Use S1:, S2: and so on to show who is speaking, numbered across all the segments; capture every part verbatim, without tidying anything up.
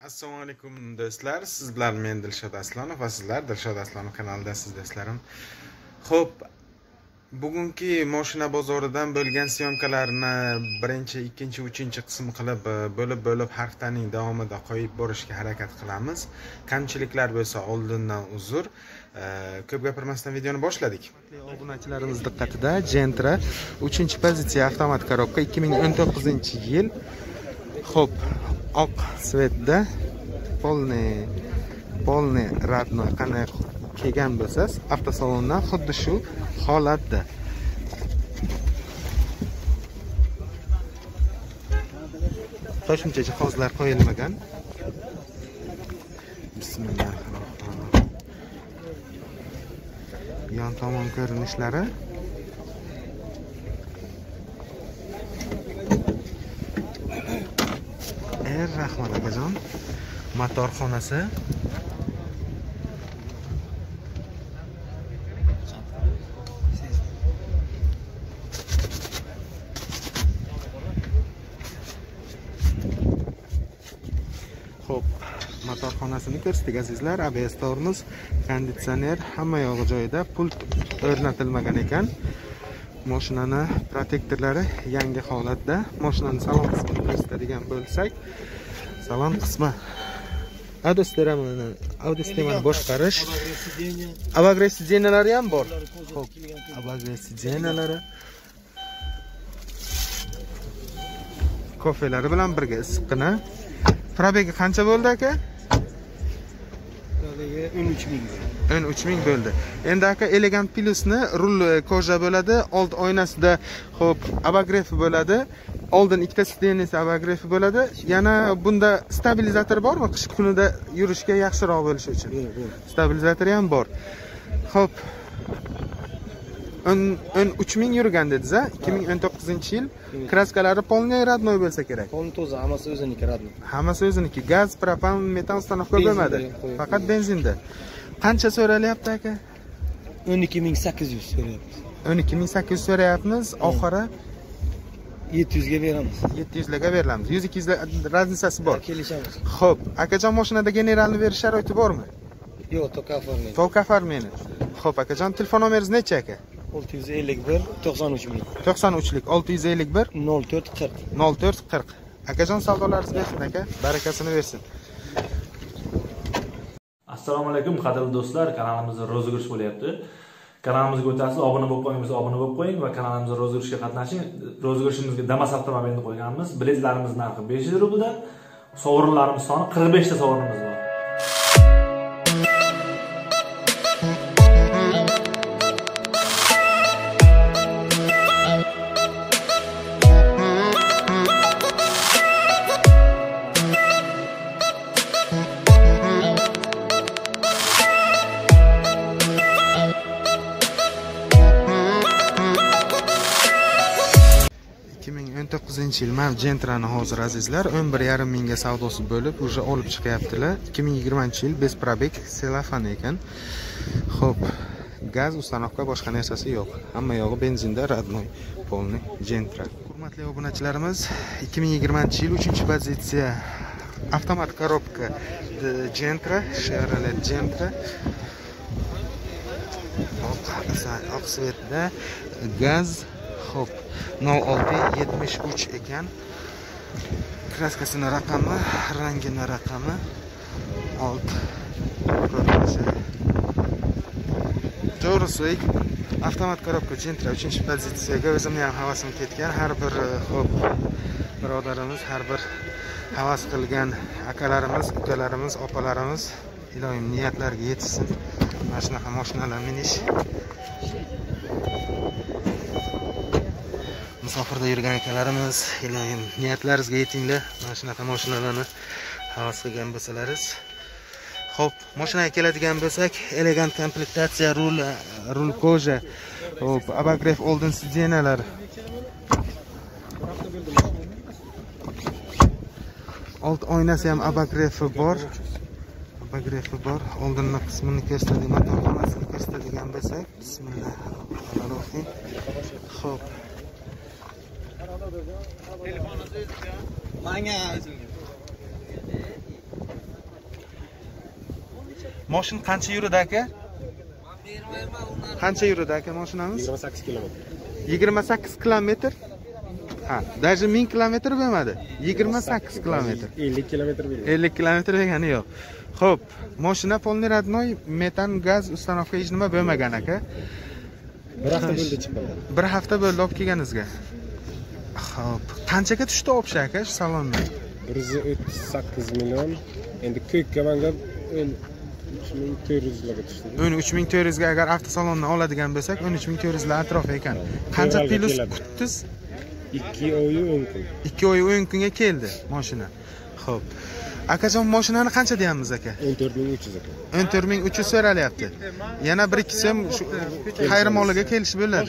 S1: Assalomu alaykum do'stlar. Sizlar men Dilshod Aslonov va sizlar Dilshod Aslonov kanalidasiz do'stlarim. Xo'p, bugungi mashina bozoridan bo'lgan syomkalarni birinchi, ikkinchi, uchinchi qism qilib bo'lib-bo'lib har haftaning davomida qo'yib borishga harakat qilamiz. Kamchiliklar bo'lsa oldindan uzr. Ko'p gapirmasdan videoni boshladik. Obunachilarimiz diqqatida Gentra uchinchi pozitsiya avtomat korobka ikki ming o'n to'qqizinchi yil. Xo'p, oq svetda polni polni radno qanday kelgan bo'lsangiz, avtosalondan xuddi shu holatda. Qo'shimcha jihozlar qo'yilmagan. Bismillahirrohmanirrohim. Yon tomon ko'rinishlari. Er rahmat akajon. Motor xonasi. Xo'p, motor xonasini ko'rsatdik azizlar. A B S tormoz, konditsioner, hamma yog'i joyida, pult o'rnatilmagan ekan. Mashinani protektorlari yangi holatda. Mashinani salon qismini ko'rsatadigan bo'lsak, salon qismi audio sistemani boshqarish, avagres sidenalari ham bor. Xo'p, avagres sidenalari kofelari bilan birga issiqqina. Probegi qancha bo'ldi aka? Probegi o'n uch ming. o'n uch ming bo'ldi. Endi aka Elegant Plusni rul koja bo'ladi, old oynasida xo'p, abagrefi bo'ladi. Oldin ikkita sidenasi abagrefi bo'ladi. Yana bunda stabilizator bormi? Qish kunida yurishga yaxshiroq bo'lishi uchun. Stabilizatori ham bor. Xo'p. o'n uch ming yurgan dediz-a? ikki ming o'n to'qqizinchi yil. Kraskalari polniy radnoy bo'lsa kerak. Polniy toza, hammasi o'ziniki radnoy. Hammasi o'ziniki. Gaz, propan, metan ustanovka bo'lmadi. Faqat benzinda. Qancha so'ralyapti aka? o'n ikki ming sakkiz yuz so'rayapmiz. o'n ikki ming sakkiz yuz so'rayapmiz. Oxiri yetti yuz ga beramiz. yetti yuz ga beramiz. yuz ikki yuz raznicasi bor. Kelishamiz. Xo'p, akajon mashinada generalni berish sharoiti bormi? Yo'q, to'ka oformeni. To'ka oformeni. Xo'p, akajon telefon nomeringiz necha aka? olti yuz ellik bir to'qson uch ming. to'qson uch lik olti yuz ellik bir nol to'rt qirq. nol to'rt qirq. Akajon savdolaringiz bersin aka, barakasini bersin.
S2: Assalomu alaykum qadrli do'stlar, kanalimizda rozigirish bo'lyapti. Kanalimizga o'tasiz, obuna bo'lib qo'ying, obuna bo'lib qo'ying va kanalimizda rozigirishga qatnashing. Rozigirishimizga Damas avtomobilini qo'yganmiz. Biletlarimiz narxi besh yuz rubldan, sovrinlarimiz soni qirq besh ta sovrinimiz bor.
S1: ikki ming o'n to'qqizinchi yil mana Gentrani hozir azizlar o'n bir yarim mingga savdosi bo'lib, уже olib chiqyaptilar. ikki ming yigirmanchi yil bez probeg selofan ekan. Xo'p, gaz, ustanovka, boshqa narsasi yo'q. Hamma yog'i benzinda, radnoy, polniy Gentra. Hurmatli obunachilarimiz, ikki ming yigirmanchi yil uchinchi pozitsiya avtomat korobka Gentra, Chevrolet Gentra. Oq svetda gaz. Xo'p, nol olti yetmish uch ekan. Kraskasini raqami, rangini raqami, old ko'rinishi. To'g'risi, avtomat korobka Gentra uchinchi pozitsiyaga o'zimni ham havasim ketgan. Har bir xo'p, birodarimiz, har bir havas qilgan akalarimiz, ukalarimiz, opalarimiz iloyim niyatlarga yetsin. Mana shunaqa mashinalar minish. Musofirda yurgan akalarimiz, iloyim niyatlaringizga yetinglar. Mana shunaqa mashinalarni havas qilgan bo'lsalaringiz. Xo'p, mashinaga keladigan bo'lsak, elegant komplektatsiya, rul, rul koja, xo'p, abagref oldin sidenalar. Old oynasi ham abagrefi bor. Abagrefi bor. Oldingi qismini ko'rsatdik, motor xonasini ko'rsatadigan bo'lsak, bismillahirrohmanirrohim. Xo'p. Telefoningizni o'zingizga. Menga o'zingizga. Mashina qancha yuradi aka? Qancha yuradi aka mashinamiz?
S3: yigirma sakkiz kilometr.
S1: yigirma sakkiz kilometr. Ha, даже ming kilometr bo'lmadi. yigirma sakkiz kilometr.
S3: ellik kilometr bo'ldi.
S1: ellik kilometr degani yo'q. Xo'p, mashina polniy radnoy, metan gaz ustanovka hech nima bo'lmagan aka.
S3: Bir hafta bo'ldi chiqqanda.
S1: Bir hafta bo'ldi olib kelganingizga. Xo'p, qanchaga tushdi o'psha aka shu salondan?
S3: bir yuz o'ttiz sakkiz million. Endi ko'kka manga o'n uch ming to'rt yuz larga tushdi.
S1: o'n uch ming to'rt yuz ga agar avtosalondan oladigan bo'lsak, o'n uch ming to'rt yuz lar atrofi ekan. Qancha plyus kutdingiz?
S3: ikki oy o'n kun.
S1: ikki oy o'n kunga keldi mashina. Xo'p. Akajon mashinani qancha deyapmiz aka?
S3: o'n to'rt ming uch yuz aka.
S1: o'n to'rt ming uch yuz so'ralyapti. Yana bir ikki so'm shu xayrimoliga kelishib bo'ladi.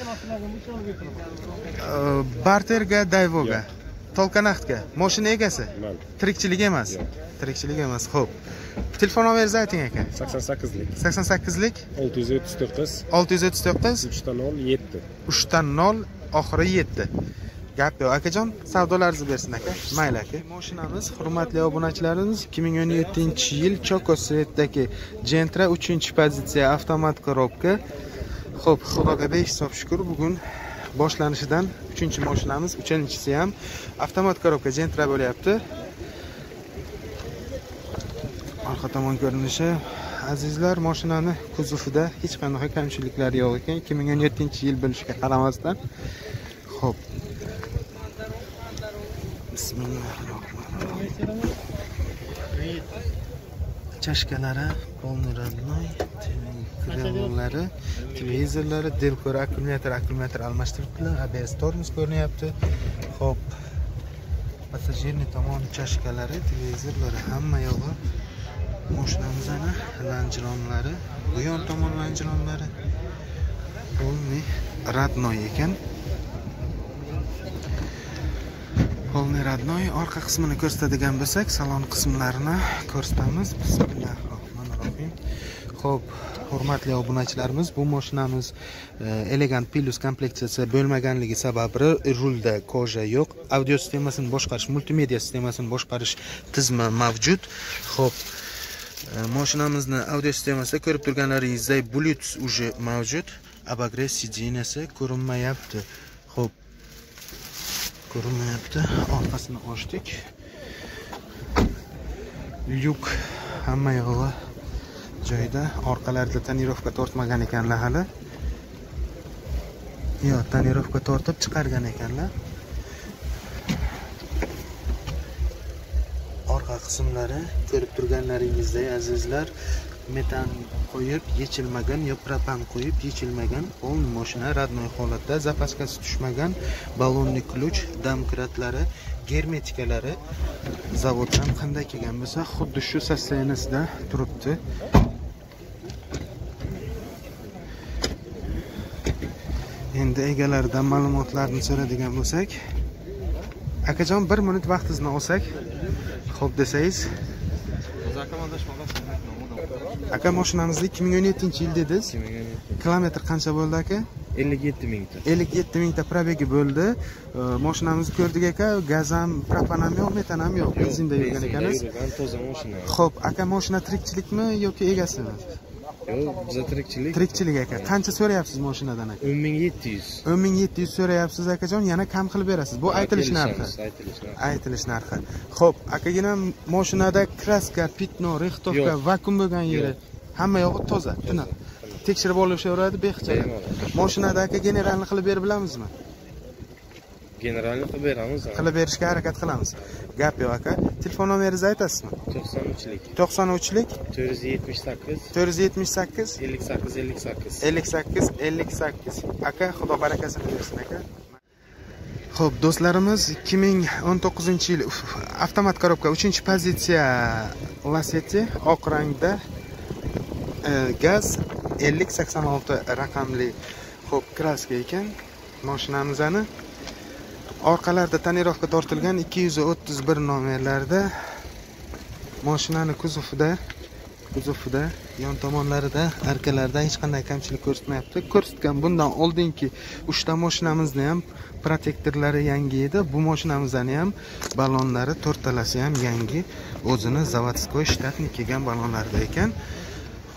S1: Barterga, Dayvoga, Tolkanaxtga. Mashina egasi?
S3: Men.
S1: Tirikchilik emas. Tirikchilik emas. Xo'p. Telefon nomeringizni ayting aka.
S3: sakson sakkizlik.
S1: sakson sakkizlik
S3: olti yuz o'ttiz to'qqiz.
S1: olti yuz o'ttiz to'qqiz
S3: uch nol yetti.
S1: uch nol oxiri yetti. Gap yo'q akajon, savdolaringizni bersin aka. Mayli aka. Mashinamiz, hurmatli obunachilarimiz, ikki ming o'n yettinchi yil Chokosvetdagi Gentra uchinchi pozitsiya avtomat korobka. Xo'p, xudoga behisob shukr, bugun boshlanishidan uchinchi mashinamiz, uchinchisi ham avtomat korobka Gentra bo'lyapti. Orqa tomon ko'rinishi, azizlar, mashinani kuzovida hech qanday kamchiliklar yo'q ekan, ikki ming o'n yettinchi yil bo'lishiga qaramasdan. Xo'p. Bismillahirrohmanirrohim. Chashkalari, polniy radnoy, kremlari, televizorlari, delkor, akkumulyator, akkumulyator almashtiribdilar, A B S tormoz ko'rinyapti. Xo'p. Passajirniy tomon chashkalari, televizorlari hamma yo'g'i. Mashinamizning lanjronlari, bu yon tomon lanjronlari polniy radnoy ekan. Polniy radnoy, orqa qismini ko'rsatadigan bo'lsak, salon qismlarini ko'rsatamiz. Bismillahirrohmanirrohim. Xo'p, hurmatli obunachilarimiz, bu mashinamiz elegant plus kompleksiyasi bo'lmaganligi sababli rulda koja yo'q. Audio sistemasini boshqarish, multimedia sistemasini boshqarish tizimi mavjud. Xo'p, mashinamizning audio sistemasida ko'rib turganlaringizdek Bluetooth uje mavjud. Abagres sidinasi ko'rinmayapti. Xo'p, ko'rinmayapti. Orqasini ochdik. Lyuk hamma yog'i joyda. Orqalarida tonirovka tortmagan ekanlar hali. Yo'q, tonirovka tortib chiqargan ekanlar. Orqa qismlari ko'rib turganlaringizdek azizlar, metan qo'yib yechilmagan, yo propan qo'yib yechilmagan, o'n mashina radnoy holatda, zapaskasi tushmagan, balonli kluch, damkratlari, germetikalari zavoddan qanday kelgan bo'lsa, xuddi shu sostenasida turibdi. Endi egalaridan ma'lumotlarni so'radigan bo'lsak, akajon bir minut vaqtingizni olsak, xo'p desangiz. Aka, mashinamizni ikki ming o'n yettinchi yil dedingiz. Kilometr qancha bo'ldi aka?
S3: ellik yetti mingta.
S1: ellik yetti mingta probegi bo'ldi. Mashinamizni ko'rdik aka, gaz ham, propan ham yo'q, metan ham yo'q. Benzinda yurgan ekansiz.
S3: Toza mashina.
S1: Xo'p, aka, mashina tirikchilikmi yoki egasimi?
S3: Yo'q, bizda tirikchilik.
S1: Tirikchilik aka. Qancha so'rayapsiz mashinadan aka?
S3: o'n ming yetti yuz.
S1: o'n ming yetti yuz so'rayapsiz akajon, yana kam qilib berasiz. Bu aytilish narxi.
S3: Aytilish narxi.
S1: Aytilish narxi. Xo'p, akagina mashinada kraska, pitno, rixtovka, vakuum bo'lgan yeri hamma yog'i toza, tiniq. Tekshirib olishaveradi behichalik. Mashinada aka generalni qilib berib bilamizmi?
S3: Generalni qilib beramiz.
S1: Qilib berishga harakat qilamiz. Gap yo'q aka. Telefon nomeringizni aytasizmi?
S3: to'qson uchlik.
S1: to'qson uchlik
S3: to'rt yuz yetmish sakkiz.
S1: to'rt yuz yetmish sakkiz.
S3: ellik sakkiz ellik sakkiz.
S1: ellik sakkiz ellik sakkiz. Aka, xudo barakasini bersin aka. Xo'p, do'stlarimiz, ikki ming o'n to'qqizinchi yil avtomat korobka uchinchi pozitsiya Lacetti oq rangda, gaz ellik sakson olti raqamli xo'p kraska ekan. Mashinamizni orqalarida tonirovka tortilgan ikki yuz o'ttiz bir nomerlarda. Mashinani kuzovida, kuzovida, yon tomonlarida, arkalarida hech qanday kamchilik ko'rsatmayapti. Ko'rsatgan bundan oldingi uchta mashinamizni ham protektorlari yangi edi. Bu mashinamizni ham balonlari to'rtalasi ham yangi, o'zini zavodskoy shtatniy kelgan balonlarda ekan.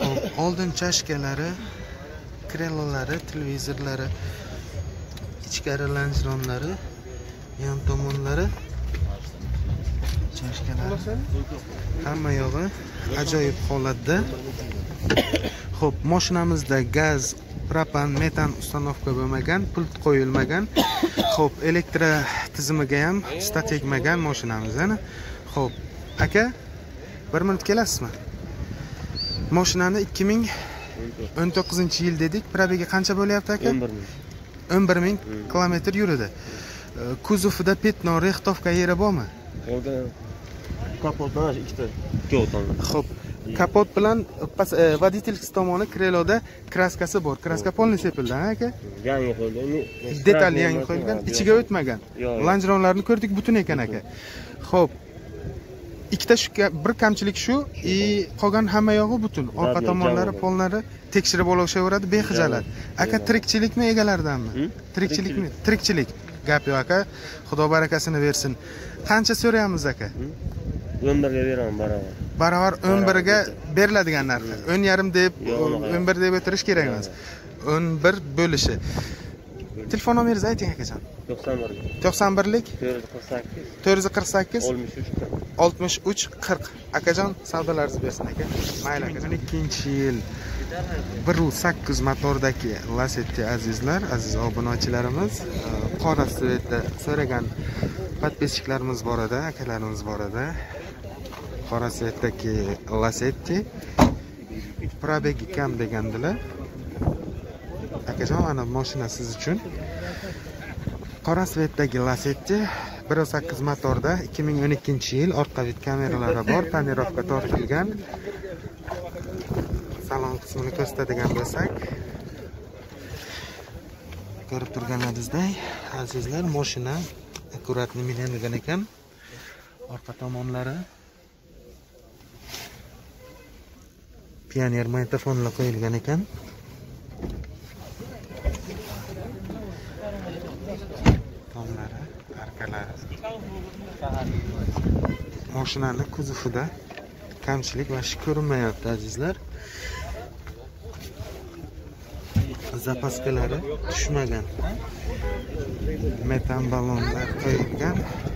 S1: Hop, oldin chashkalari, krelolari, televizorlari, ichkari lanjronlari, yon tomonlari, chashkalari. Hamma yog'i ajoyib holatda. Xo'p, mashinamizda gaz, propan, metan ustanovka bo'lmagan, pult qo'yilmagan. Xo'p, elektr tizimiga ham usta tegmagan mashinamiz ana. Xo'p, aka, bir minut kelasizmi? Mashinani ikki ming o'n to'qqizinchi yil dedik. Probiga qancha bo'lyapti aka? o'n bir ming kilometr yurdi. Kuzovida petno, rextovka yeri bormi?
S3: Orada kapotdan ikkita ikki o'tan.
S1: Xo'p, kapot bilan водительский tomoni kreloda kraskasi bor. Kraska polni sepildi, aka?
S3: Yangi qo'yilgan.
S1: Detal yangi qo'yilgan, ichiga o'tmagan. Lanjronlarni ko'rdik, butun ekan aka. Xo'p, ikkita shu bir kamchilik shu, i qolgan hamma yog'i butun. Orqa tomonlari, polnari tekshirib olishaveradi, bexijalat. Aka, tirikchilikmi egalaridanmi? Tirikchilikmi? Tirikchilik. Gap yo'q aka. Xudo barakasini bersin. Qancha so'rayapmiz aka?
S3: o'n birga beraman baravar.
S1: Baravar o'n birga beriladigan narxi. o'n yarim deb, o'n bir deb o'tirish kerak emas. o'n bir bo'lishi. Telefon nomeringizni ayting akajon.
S3: to'qson bir.
S1: to'qson birlik
S3: to'rt yuz qirq sakkiz.
S1: oltmish uch qirq. Akajon, savdolaringizni bersin aka. Mayli aka. o'n ikkinchi yil bir nol sakkiz motordagi Lacetti azizlar, aziz obunachilarimiz, qora svetda so'ragan podpisчикларimiz bor edi, akalarimiz bor edi. Qora svetdagi Lacetti probegi kam degandilar. Akajon, mana mashina siz uchun. Qora svetdagi Lacetti bir nol sakkiz motorda ikki ming o'n ikkinchi yil, orqa vid kameralari bor, tonirovka tortilgan. Salon qismini ko'rsatadigan bo'lsak, ko'rib turganingizdek, azizlar, mashina akkuratni minilgan ekan. Orqa tomonlari Pioneer magnitofonlar qo'yilgan ekan. Tomlari, arkalari. Mashinaning kuzovida kamchilik va shi ko'rinmayapti azizlar. Zapaskalari tushmagan. Metan ballonlar qo'yilgan.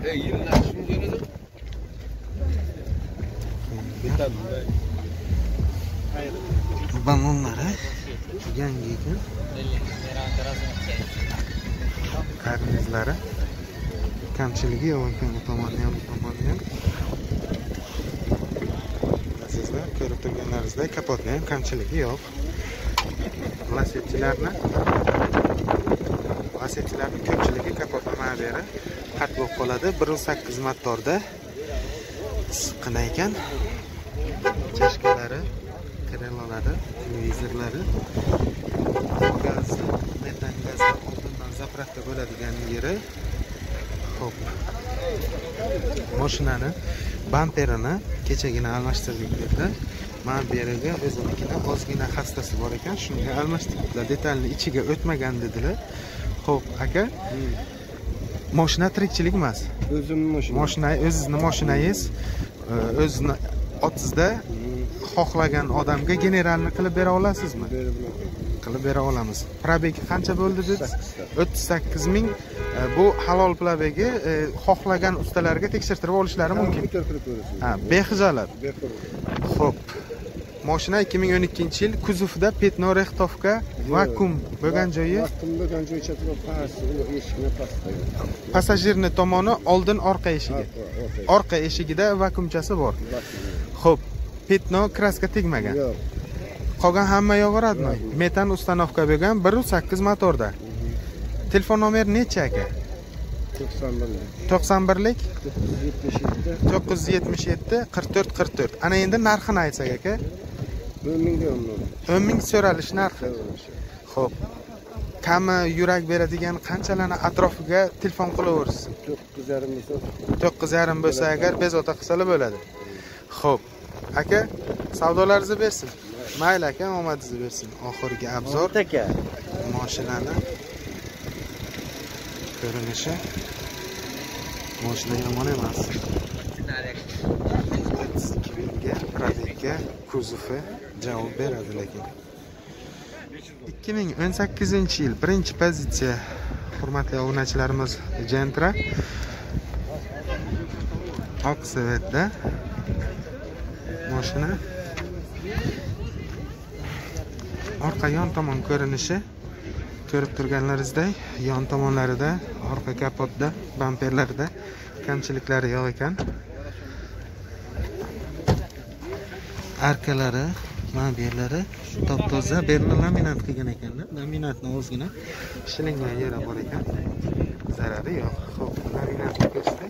S1: Ballonlari yangi ekan. Karnizlari kamchiligi yo'q ekan, bu tomonni ham, bu tomonni ham. Azizlar, ko'rib turganlaringizdek, kapotni ham kamchiligi yo'q. Lasetchilarni Lasetchilarning ko'pchiligi kapotni mana bu yeri qat bo'lib qoladi. bir nol sakkiz motorda siqqina ekan. Chashkalari, krelolari, televizorlari, gaz, metan gaz oldindan zapravka bo'ladigan yeri. Xo'p. Mashinani bamperini kechagina almashtirdik dedilar. Mana bu yerga o'zimizning ozgina xastasi bor ekan, shunga almashtirdik. Detalni ichiga o'tmagan dedilar. Xo'p, aka. Mashina tirikchilik emas.
S3: O'zimning mashinam.
S1: Mashina, o'zingizning mashinangiz, o'zini otizda xohlagan odamga generalni qilib bera olasizmi? Qilib bera olamiz. Probegi qancha bo'ldi dedi? o'ttiz sakkiz ming. Bu halol probegi, xohlagan ustalarga tekshirtirib olishlari mumkin. Ha, bexijolat. Xo'p. Mashina ikki ming o'n ikkinchi yil, kuzovida petno, rextovka, vakuum bo'lgan joyi.
S3: Vakuum bo'lgan joyi chetida past, eshikni pastda.
S1: Passajirni tomoni oldin orqa eshigi. Orqa eshigida vakuumchasi bor. Xo'p, petno, kraska tegmagan.
S3: Yo'q.
S1: Qolgan hamma yog'i radnoy. Metan ustanovka bo'lgan bir nol sakkiz motorda. Telefon nomeri necha aka?
S3: to'qson birlik.
S1: to'qson birlik
S3: to'qqiz yuz yetmish yetti
S1: to'qqiz yuz yetmish yetti qirq to'rt qirq to'rt. Ana endi narxini aytsak aka.
S3: o'n mingga
S1: o'n ming so'ralish narxi. Xo'p. Kami yurak beradigan qanchalarni atrofiga telefon qilaversin?
S3: to'qqiz yarim bo'lsa,
S1: to'qqiz yarim bo'lsa agar bezovta qilsalar bo'ladi. Xo'p. Aka, savdolaringizni bersin. Mayli aka, omadingizni bersin. Oxirgi obzor.
S3: aka.
S1: Mashinani ko'rinishi. Mashina yomon emas. o'ttiz ikki mingga, probegga savollarga kuzovi javob beradi lekin. ikki ming o'n sakkizinchi yil birinchi pozitsiya hurmatli obunachilarimiz Gentra oq svetda mashina. Orqa yon tomon ko'rinishi ko'rib turganlaringizdek, yon tomonlarida, orqa kapotda, bamperlarida kamchiliklari yo'q ekan. Arkalari, mana bu yerlari top-toza, berni laminat qilgan ekanlar. Laminatni o'zgina shilingan yeri bor ekan. Zarari yo'q. Xo'p, laminatni ko'rsak.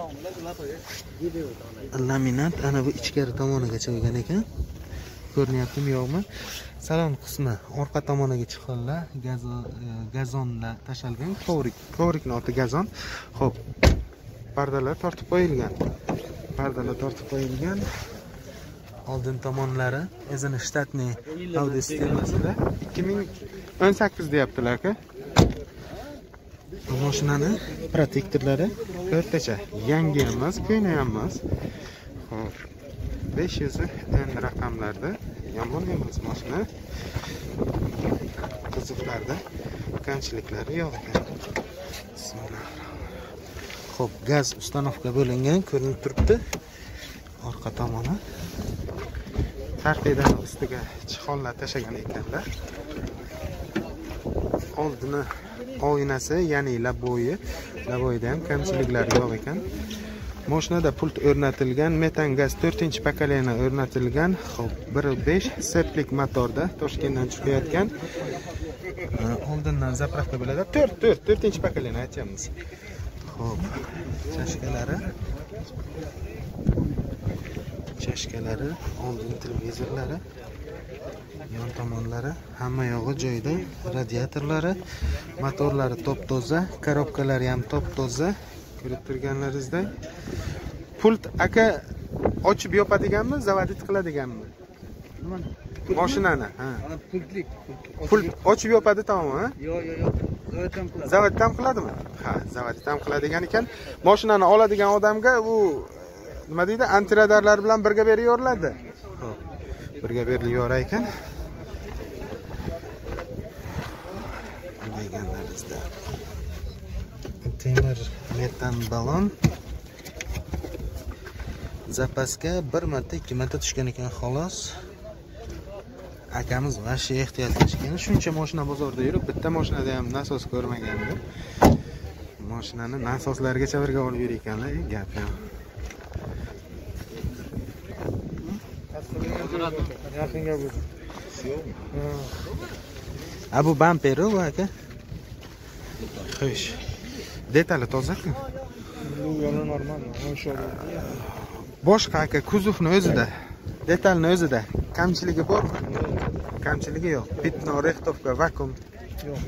S1: Laminat ana bu ichkari tomonigacha bo'lgan ekan. Ko'rnyaptimi yo'qmi? Salon qismi orqa tomoniga chiqonlar, gazonlar tashalgan, kovrik, kovrikning oti gazon. Xo'p, pardalar tortib qo'yilgan. Pardalar tortib qo'yilgan. Oldin tomonlari o'zini shtatniy audio sistemasida ikki ming o'n sakkiz deyaptilar aka. Mashinani protektorlari o'rtacha, yangi emas, ko'yna ham emas. Xo'p, besh yuz o'n raqamlarda yomon emas mashina. Qiziflarda kamchiliklari yo'q ekan. Xo'p, gaz ustanovka bo'lingan ko'rinib turibdi. Orqa tomoni tarpedani ustiga chixonlar tashagan ekanlar. Oldini oynasi, ya'ni laboyi, laboyida ham kamchiliklar yo'q ekan. Mashinada pult o'rnatilgan, metan gaz to'rtinchi pokoleniya o'rnatilgan. Xo'p, bir nuqta besh seplik motorda Toshkentdan chiqayotgan. Oldindan zapravka bo'ladi. to'rt to'rt to'rtinchi pokoleniya aytamiz. Xo'p, chashkalari chashkalari, oldin televizorlari, yon tomonlari hamma yog'i joyida, radiatorlari, motorlari top-toza, korobkalari ham top-toza. Ko'rib turganlaringizda pult aka ochib yopadiganmi, zavodit qiladiganmi? Mashinani, ha.
S4: Pultlik.
S1: Pult ochib yopadi tamom, ha?
S4: Yo'q, yo'q, yo'q. Zavodit ham qiladi.
S1: Zavodit ham qiladimi? Ha, zavodit ham qiladigan ekan. Mashinani oladigan odamga bu nima deydi, antiradarlar bilan birga berib yuboriladi. Xo'p, birga berib yuborar ekan. Deganlaringizda temir metan balon zapaska bir marta, ikki marta tushgan ekan xolos. Akamiz vashi ehtiyot qilishgan. Shuncha mashina bozorda yurib, bitta mashinada ham nasos ko'rmagandi. Mashinani nasoslarigacha birga olib yurganlar, gap ham.
S4: Yaqinga bu.
S1: Ha, bu bamperi bu aka. Xo'sh. Detali toza-ku.
S4: Bu yo'li normal, maşallah.
S1: Boshqa aka kuzovni o'zida, detalni o'zida kamchiligi bormi? Kamchiligi yo'q. Pitno, rextovka, vakuum.
S4: Yo'q,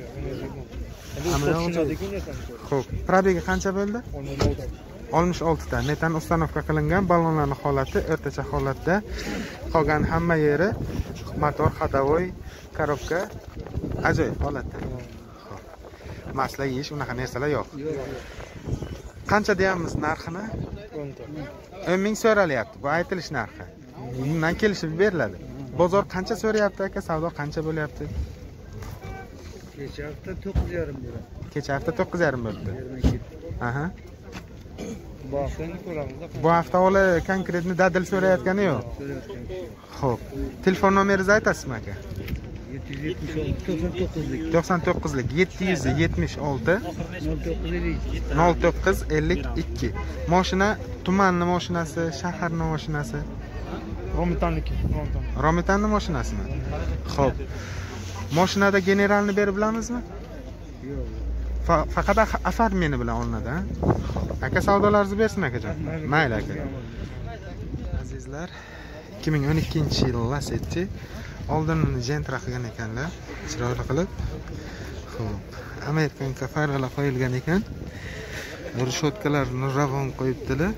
S4: yo'q.
S1: Xo'p, probegi qancha bo'ldi? oltmish olti ta. Metan ustanovka qilingan, ballonlarning holati o'rtacha holatda. Qolgan hamma yeri motor, xadavoy, korobka ajoyib holatda. Xo'p. Masla yeyish, unaqa narsalar yo'q. Qancha deyapmiz narxini? o'n ming so'ralyapti. Bu aytilish narxi. Bundan kelishib beriladi. Bozor qancha so'rayapti aka? Savdo qancha bo'lyapti?
S4: Kecha hafta to'qqiz yarim bo'ldi.
S1: Kecha hafta to'qqiz yarim bo'ldi. Aha.
S4: Bu hafta ko'ramiz.
S1: Bu hafta ola konkretni dadil so'rayotgani yo'q. Xo'p. Telefon nomeringizni aytasizmi aka?
S4: yetti yuz yetmish olti to'qson to'qqizlik.
S1: to'qson to'qqizlik yetti yuz yetmish olti nol to'qqiz ellik ikki. Mashina tumanni mashinasi, shaharning mashinasi?
S4: Romitanniki.
S1: Romitanni mashinasimi? Xo'p. Mashinada generalni berib bilamizmi?
S4: Yo'q.
S1: Faqat afarmeni bilan olinadi, ha? Aka savdolaringizni bersin akajon. Mayli aka. Azizlar, ikki ming o'n ikkinchi yil Lacetti oldinni Gentra qilgan ekanlar, chiroyli qilib. Xo'p, Amerikanka farlar qo'yilgan ekan. Rushotkalarni ravon qo'yibdilar.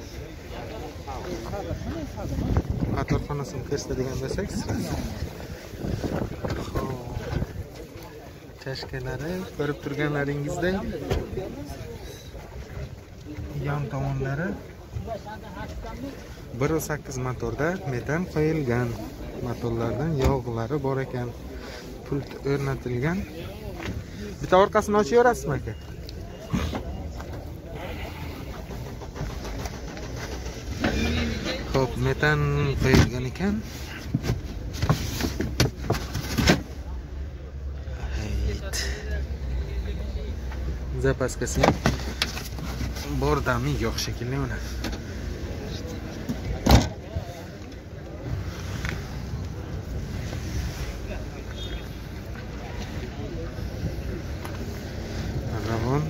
S1: Motorxonasini ko'rsatadigan bo'lsak, chashkalari ko'rib turganlaringizda yon tomonlari bir nuqta sakkiz motorda metan qo'yilgan. Motorlardan yog'lari bor ekan. Pult o'rnatilgan. Bitta orqasini ochaverasizmi aka? Xo'p, metan qo'yilgan ekan. Zapaskasi bor dami yo'q shekilli uni. Ravon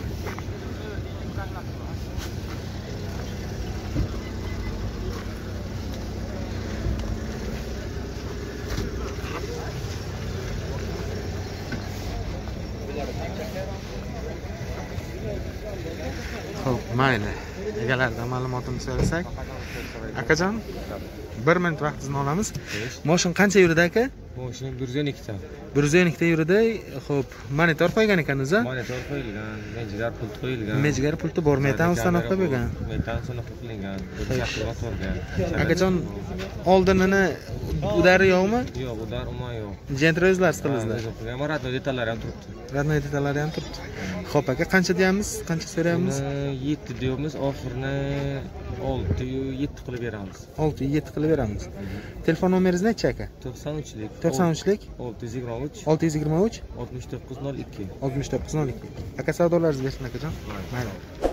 S1: Xo'p, mayli. Egalardan ma'lumotimizni so'rasak. Akajon, bir minut vaqtingizni olamiz. Mashina qancha yurdi aka?
S3: Mashina bir yuz o'n ikki ta.
S1: bir yuz o'n ikki ta yurdi. Xo'p, monitor qo'ygan ekansiz a?
S3: Monitor qo'yilgan, mejgar pult qo'yilgan.
S1: Mejgar pulti bor, metan ustanovka bo'lgan.
S3: Metan ustanovka qilingan. motorga.
S1: Akajon, oldinini udari yo'qmi?
S3: Yo'q, udar umuman yo'q.
S1: Gentrozlar qildingizlar.
S3: Ammo radno detallari ham turibdi.
S1: Radno detallari ham turibdi. Xo'p aka, qancha deyamiz? Qancha so'rayapmiz?
S3: yetti deymiz, oxirini olti yetti qilib beramiz.
S1: olti yetti qilib beramiz. Telefon nomeringiz nechi aka?
S3: to'qson uchlik.
S1: to'qson uchlik
S3: olti yuz yigirma uch
S1: olti yuz yigirma uch
S3: oltmish to'qqiz nol ikki.
S1: oltmish to'qqiz nol ikki. Aka savdolaringizni bersin akajon. Mayli.